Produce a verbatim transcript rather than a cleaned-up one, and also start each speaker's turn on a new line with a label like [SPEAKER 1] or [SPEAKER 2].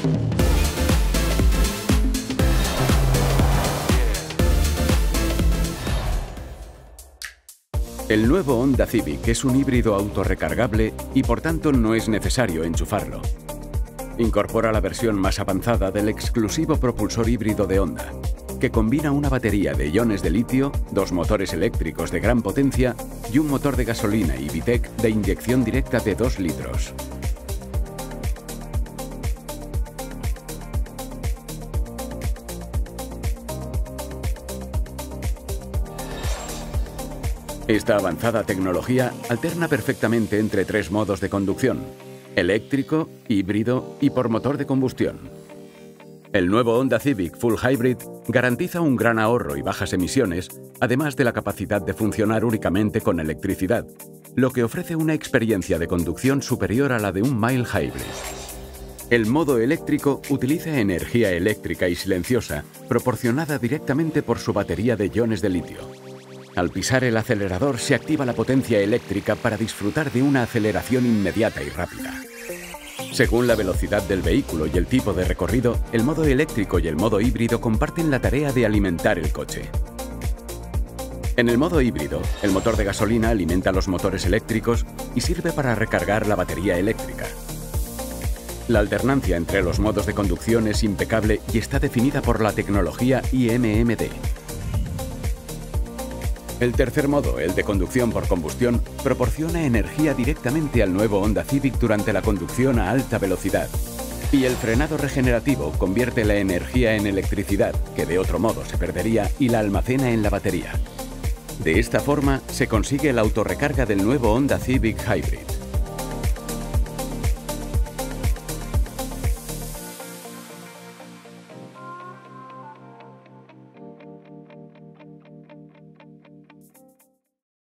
[SPEAKER 1] El nuevo Honda Civic es un híbrido autorrecargable y por tanto no es necesario enchufarlo. Incorpora la versión más avanzada del exclusivo propulsor híbrido de Honda, que combina una batería de iones de litio, dos motores eléctricos de gran potencia y un motor de gasolina y VITEC de inyección directa de dos litros. Esta avanzada tecnología alterna perfectamente entre tres modos de conducción: eléctrico, híbrido y por motor de combustión. El nuevo Honda Civic Full Hybrid garantiza un gran ahorro y bajas emisiones, además de la capacidad de funcionar únicamente con electricidad, lo que ofrece una experiencia de conducción superior a la de un mild hybrid. El modo eléctrico utiliza energía eléctrica y silenciosa, proporcionada directamente por su batería de iones de litio. Al pisar el acelerador se activa la potencia eléctrica para disfrutar de una aceleración inmediata y rápida. Según la velocidad del vehículo y el tipo de recorrido, el modo eléctrico y el modo híbrido comparten la tarea de alimentar el coche. En el modo híbrido, el motor de gasolina alimenta los motores eléctricos y sirve para recargar la batería eléctrica. La alternancia entre los modos de conducción es impecable y está definida por la tecnología I M M D. El tercer modo, el de conducción por combustión, proporciona energía directamente al nuevo Honda Civic durante la conducción a alta velocidad. Y el frenado regenerativo convierte la energía en electricidad, que de otro modo se perdería, y la almacena en la batería. De esta forma, se consigue la autorrecarga del nuevo Honda Civic Hybrid.